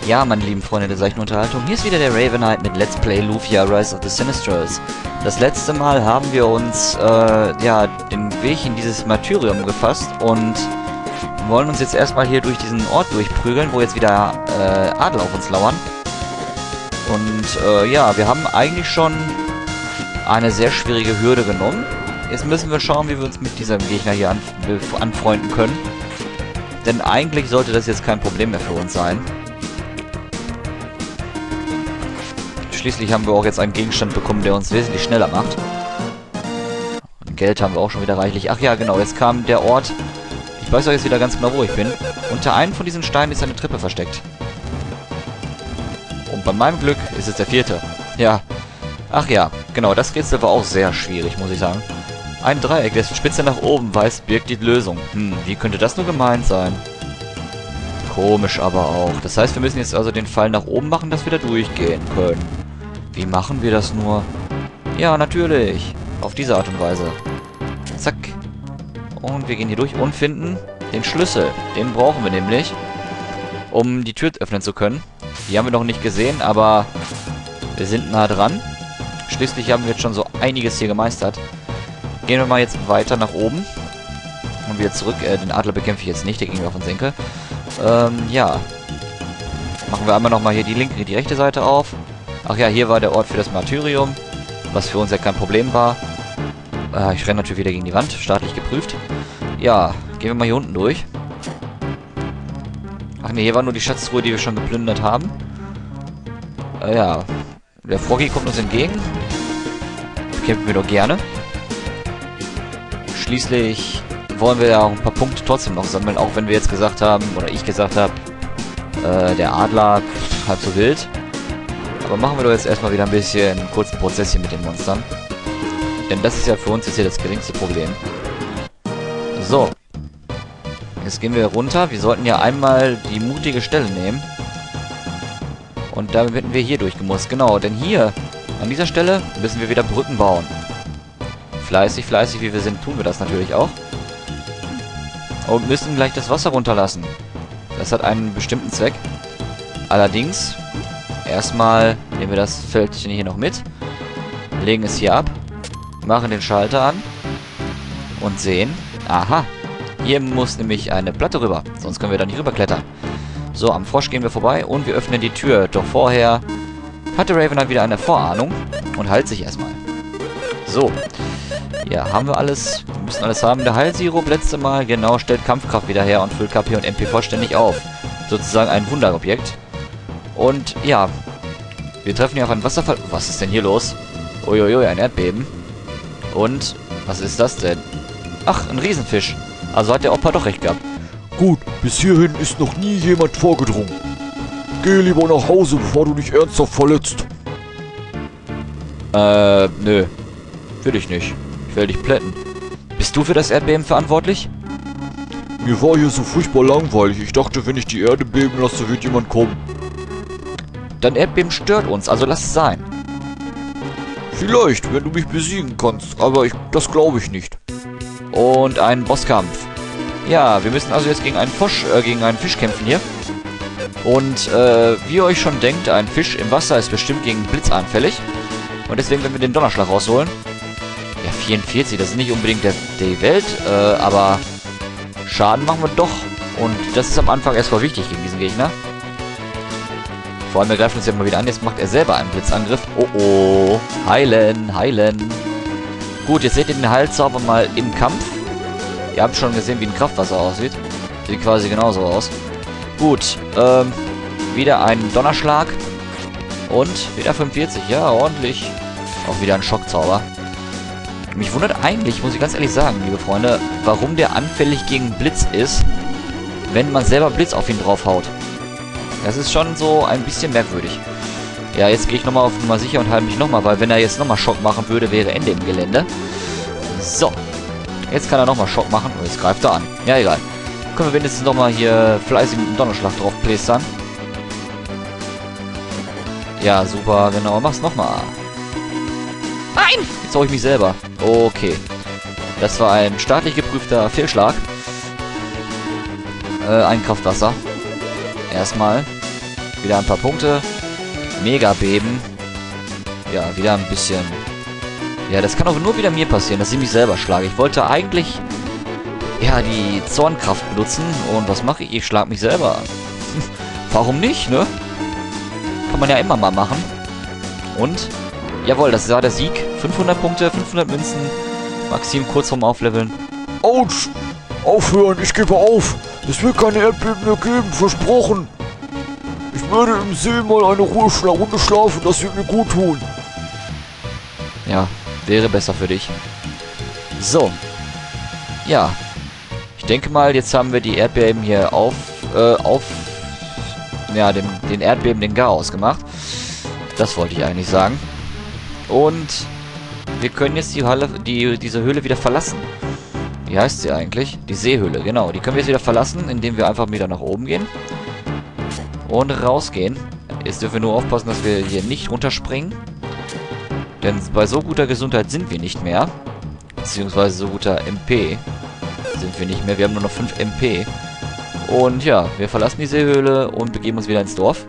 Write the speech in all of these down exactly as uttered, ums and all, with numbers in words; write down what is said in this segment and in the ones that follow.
Ja, meine lieben Freunde der seichten Unterhaltung, hier ist wieder der Ravenite mit Let's Play Lufia Rise of the Sinistrals. Das letzte Mal haben wir uns, äh, ja, den Weg in dieses Martyrium gefasst und wollen uns jetzt erstmal hier durch diesen Ort durchprügeln, wo jetzt wieder, äh, Adler auf uns lauern. Und, äh, ja, wir haben eigentlich schon eine sehr schwierige Hürde genommen. Jetzt müssen wir schauen, wie wir uns mit diesem Gegner hier an, anfreunden können. Denn eigentlich sollte das jetzt kein Problem mehr für uns sein. Schließlich haben wir auch jetzt einen Gegenstand bekommen, der uns wesentlich schneller macht. Und Geld haben wir auch schon wieder reichlich. Ach ja, genau, jetzt kam der Ort. Ich weiß auch jetzt wieder ganz genau, wo ich bin. Unter einem von diesen Steinen ist eine Treppe versteckt. Und bei meinem Glück ist es der vierte. Ja. Ach ja, genau, das Rätsel war auch sehr schwierig, muss ich sagen. Ein Dreieck, dessen Spitze nach oben weist, birgt die Lösung. Hm, wie könnte das nur gemeint sein? Komisch aber auch. Das heißt, wir müssen jetzt also den Pfeil nach oben machen, dass wir da durchgehen können. Wie machen wir das nur? Ja, natürlich. Auf diese Art und Weise. Zack. Und wir gehen hier durch und finden den Schlüssel. Den brauchen wir nämlich, um die Tür öffnen zu können. Die haben wir noch nicht gesehen, aber wir sind nah dran. Schließlich haben wir jetzt schon so einiges hier gemeistert. Gehen wir mal jetzt weiter nach oben. Und wieder zurück. Äh, den Adler bekämpfe ich jetzt nicht, der ging mir auf den Senkel. Ähm, ja. Machen wir einmal nochmal hier die linke, die rechte Seite auf. Ach ja, hier war der Ort für das Martyrium, was für uns ja kein Problem war. Äh, ich renne natürlich wieder gegen die Wand, staatlich geprüft. Ja, gehen wir mal hier unten durch. Ach ne, hier war nur die Schatztruhe, die wir schon geplündert haben. Äh, ja, der Froggy kommt uns entgegen. Kämpfen wir doch gerne. Schließlich wollen wir ja auch ein paar Punkte trotzdem noch sammeln, auch wenn wir jetzt gesagt haben, oder ich gesagt habe, äh, der Adler halb so wild. Aber machen wir doch jetzt erstmal wieder ein bisschen einen kurzen Prozess hier mit den Monstern. Denn das ist ja für uns jetzt hier das geringste Problem. So. Jetzt gehen wir runter. Wir sollten ja einmal die mutige Stelle nehmen. Und damit werden wir hier durchgemusst. Genau, denn hier, an dieser Stelle, müssen wir wieder Brücken bauen. Fleißig, fleißig, wie wir sind, tun wir das natürlich auch. Und müssen gleich das Wasser runterlassen. Das hat einen bestimmten Zweck. Allerdings... Erstmal nehmen wir das Fältchen hier noch mit, legen es hier ab, machen den Schalter an und sehen, aha, hier muss nämlich eine Platte rüber, sonst können wir da nicht rüberklettern. So, am Frosch gehen wir vorbei und wir öffnen die Tür, doch vorher hatte Ravenite wieder eine Vorahnung und heilt sich erstmal. So, ja, haben wir alles, wir müssen alles haben. Der Heilsirup letzte Mal, genau, stellt Kampfkraft wieder her und füllt K P und M P vollständig auf. Sozusagen ein Wunderobjekt. Und ja, wir treffen hier auf einen Wasserfall. Was ist denn hier los? Uiuiui, ein Erdbeben. Und, was ist das denn? Ach, ein Riesenfisch. Also hat der Opa doch recht gehabt. Gut, bis hierhin ist noch nie jemand vorgedrungen. Geh lieber nach Hause, bevor du dich ernsthaft verletzt. Äh, nö. Will ich nicht. Ich will dich plätten. Bist du für das Erdbeben verantwortlich? Mir war hier so furchtbar langweilig. Ich dachte, wenn ich die Erde beben lasse, wird jemand kommen. Dein Erdbeben stört uns, also lass es sein. Vielleicht, wenn du mich besiegen kannst, aber ich, das glaube ich nicht. Und ein Bosskampf. Ja, wir müssen also jetzt gegen einen Fisch, äh, gegen einen Fisch kämpfen hier. Und, äh, wie ihr euch schon denkt, ein Fisch im Wasser ist bestimmt gegen Blitz anfällig. Und deswegen werden wir den Donnerschlag rausholen. Ja, vierundvierzig, das ist nicht unbedingt der, die Welt, äh, aber Schaden machen wir doch. Und das ist am Anfang erstmal wichtig gegen diesen Gegner. Vor allem, er greift uns ja mal wieder an. Jetzt macht er selber einen Blitzangriff. Oh, oh. Heilen, heilen. Gut, jetzt seht ihr den Heilzauber mal im Kampf. Ihr habt schon gesehen, wie ein Kraftwasser aussieht. Sieht quasi genauso aus. Gut, ähm, wieder ein Donnerschlag. Und wieder fünfundvierzig. Ja, ordentlich. Auch wieder ein Schockzauber. Mich wundert eigentlich, muss ich ganz ehrlich sagen, liebe Freunde, warum der anfällig gegen Blitz ist, wenn man selber Blitz auf ihn draufhaut. Das ist schon so ein bisschen merkwürdig. Ja, jetzt gehe ich nochmal auf Nummer sicher und halte mich nochmal, weil wenn er jetzt nochmal Schock machen würde, wäre Ende im Gelände. So. Jetzt kann er nochmal Schock machen. Und jetzt greift er an. Ja, egal. Können wir wenigstens nochmal hier fleißig mit dem Donnerschlag drauf plästern. Ja, super, genau. Mach's nochmal. Nein! Jetzt hau ich mich selber. Okay. Das war ein staatlich geprüfter Fehlschlag. Äh, ein Kraftwasser. Erstmal. Wieder ein paar Punkte. Mega Beben. Ja, wieder ein bisschen... Ja, das kann auch nur wieder mir passieren, dass ich mich selber schlage. Ich wollte eigentlich... Ja, die Zornkraft benutzen. Und was mache ich? Ich schlage mich selber. Warum nicht, ne? Kann man ja immer mal machen. Und... Jawohl, das war der Sieg. fünfhundert Punkte, fünfhundert Münzen. Maxim kurz vorm Aufleveln. Autsch! Aufhören, ich gebe auf! Es wird keine Erdbeben mehr geben, versprochen! Ich werde im See mal eine Ruheschla-Runde schlafen, das wird mir gut tun. Ja, wäre besser für dich. So. Ja. Ich denke mal, jetzt haben wir die Erdbeben hier auf, äh, auf, ja, dem, den Erdbeben, den Garaus gemacht. Das wollte ich eigentlich sagen. Und wir können jetzt die Halle, die, diese Höhle wieder verlassen. Wie heißt sie eigentlich? Die Seehöhle, genau. Die können wir jetzt wieder verlassen, indem wir einfach wieder nach oben gehen. Und rausgehen. Jetzt dürfen wir nur aufpassen, dass wir hier nicht runterspringen. Denn bei so guter Gesundheit sind wir nicht mehr. Beziehungsweise so guter M P sind wir nicht mehr. Wir haben nur noch fünf M P. Und ja, wir verlassen die Seehöhle und begeben uns wieder ins Dorf.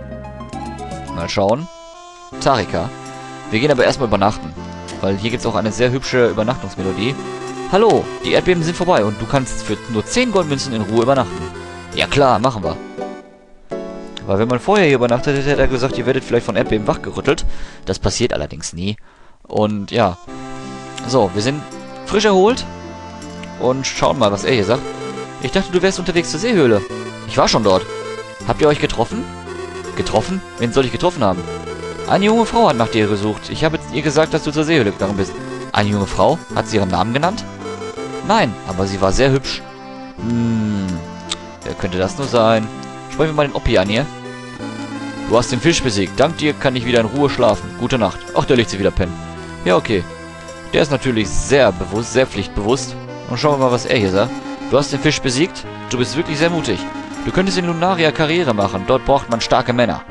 Mal schauen. Tarika. Wir gehen aber erstmal übernachten. Weil hier gibt es auch eine sehr hübsche Übernachtungsmelodie. Hallo, die Erdbeben sind vorbei und du kannst für nur zehn Goldmünzen in Ruhe übernachten. Ja klar, machen wir. Weil wenn man vorher hier übernachtet hätte, hätte er gesagt, ihr werdet vielleicht von Erdbeben wachgerüttelt. Das passiert allerdings nie. Und ja. So, wir sind frisch erholt. Und schauen mal, was er hier sagt. Ich dachte, du wärst unterwegs zur Seehöhle. Ich war schon dort. Habt ihr euch getroffen? Getroffen? Wen soll ich getroffen haben? Eine junge Frau hat nach dir gesucht. Ich habe ihr gesagt, dass du zur Seehöhle gegangen bist. Eine junge Frau? Hat sie ihren Namen genannt? Nein, aber sie war sehr hübsch. Hm, wer könnte das nur sein? Sprechen wir mal den Oppi an hier. Du hast den Fisch besiegt. Dank dir kann ich wieder in Ruhe schlafen. Gute Nacht. Ach, der legt sie wieder pennen. Ja, okay. Der ist natürlich sehr bewusst, sehr pflichtbewusst. Und schauen wir mal, was er hier sagt. Du hast den Fisch besiegt. Du bist wirklich sehr mutig. Du könntest in Lunaria Karriere machen. Dort braucht man starke Männer.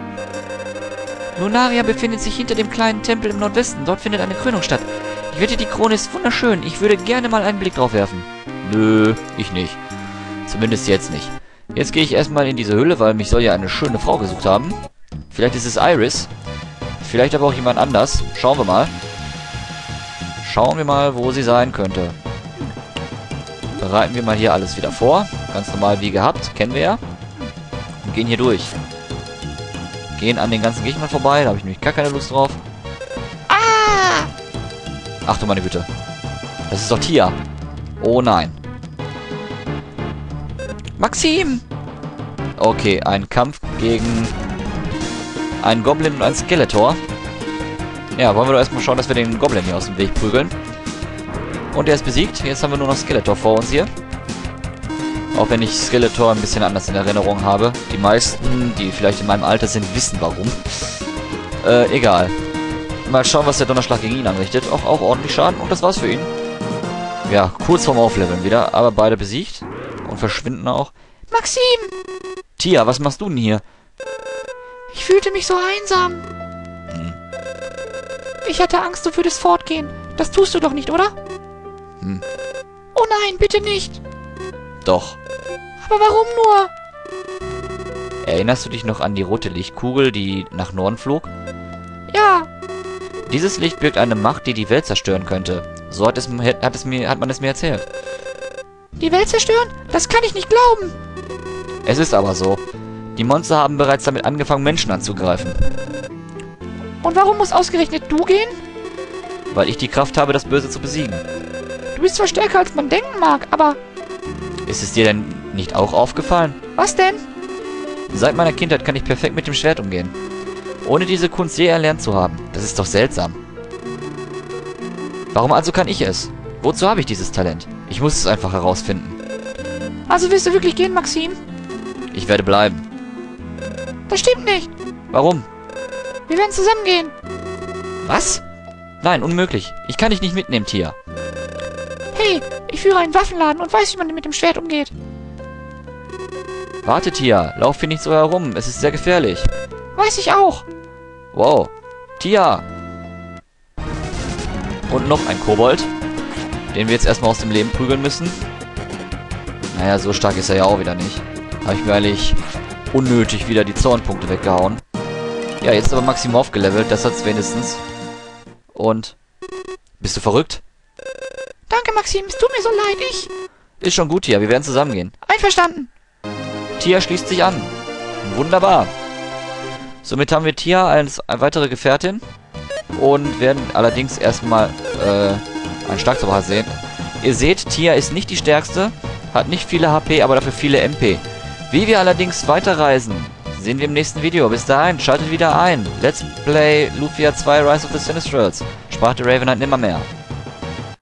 Lunaria befindet sich hinter dem kleinen Tempel im Nordwesten. Dort findet eine Krönung statt. Ich wette, die Krone ist wunderschön. Ich würde gerne mal einen Blick drauf werfen. Nö, ich nicht. Zumindest jetzt nicht. Jetzt gehe ich erstmal in diese Höhle, weil mich soll ja eine schöne Frau gesucht haben. Vielleicht ist es Iris. Vielleicht aber auch jemand anders. Schauen wir mal. Schauen wir mal, wo sie sein könnte. Bereiten wir mal hier alles wieder vor. Ganz normal wie gehabt. Kennen wir ja. Und gehen hier durch. Gehen an den ganzen Gegnern vorbei. Da habe ich nämlich gar keine Lust drauf. Ah! Ach du meine Güte. Das ist doch Tia. Oh nein. Maxim! Okay, ein Kampf gegen einen Goblin und einen Skeletor. Ja, wollen wir doch erstmal schauen, dass wir den Goblin hier aus dem Weg prügeln. Und der ist besiegt. Jetzt haben wir nur noch Skeletor vor uns hier. Auch wenn ich Skeletor ein bisschen anders in Erinnerung habe. Die meisten, die vielleicht in meinem Alter sind, wissen warum. Äh, egal. Mal schauen, was der Donnerschlag gegen ihn anrichtet. Auch, auch ordentlich Schaden. Und das war's für ihn. Ja, kurz vorm Aufleveln wieder. Aber beide besiegt. Und verschwinden auch. Maxim! Tia, was machst du denn hier? Ich fühlte mich so einsam. Hm. Ich hatte Angst, du würdest fortgehen. Das tust du doch nicht, oder? Hm. Oh nein, bitte nicht. Doch. Aber warum nur? Erinnerst du dich noch an die rote Lichtkugel, die nach Norden flog? Ja. Dieses Licht birgt eine Macht, die die Welt zerstören könnte. So hat, es, hat, es mir, hat man es mir erzählt. Die Welt zerstören? Das kann ich nicht glauben. Es ist aber so. Die Monster haben bereits damit angefangen, Menschen anzugreifen. Und warum muss ausgerechnet du gehen? Weil ich die Kraft habe, das Böse zu besiegen. Du bist zwar stärker, als man denken mag, aber... Ist es dir denn nicht auch aufgefallen? Was denn? Seit meiner Kindheit kann ich perfekt mit dem Schwert umgehen. Ohne diese Kunst je erlernt zu haben. Das ist doch seltsam. Warum also kann ich es? Wozu habe ich dieses Talent? Ich muss es einfach herausfinden. Also willst du wirklich gehen, Maxim? Ich werde bleiben. Das stimmt nicht. Warum? Wir werden zusammen gehen. Was? Nein, unmöglich. Ich kann dich nicht mitnehmen, Tia. Hey, ich führe einen Waffenladen und weiß, wie man mit dem Schwert umgeht. Warte, Tia. Lauf hier nicht so herum. Es ist sehr gefährlich. Weiß ich auch. Wow. Tia. Und noch ein Kobold, den wir jetzt erstmal aus dem Leben prügeln müssen. Naja, so stark ist er ja auch wieder nicht. Habe ich mir eigentlich unnötig wieder die Zornpunkte weggehauen. Ja, jetzt ist aber Maximov gelevelt, das hat's wenigstens. Und... Bist du verrückt? Danke, Maxim. Es tut mir so leid. Ich... Ist schon gut, Tia. Wir werden zusammengehen. Einverstanden. Tia schließt sich an. Wunderbar. Somit haben wir Tia als weitere Gefährtin. Und werden allerdings erstmal äh, einen Starkzauber sehen. Ihr seht, Tia ist nicht die stärkste. Hat nicht viele H P, aber dafür viele M P. Wie wir allerdings weiterreisen, sehen wir im nächsten Video. Bis dahin, schaltet wieder ein. Let's Play Lufia zwei Rise of the Sinistrals. Sprach der Raven halt nimmer mehr.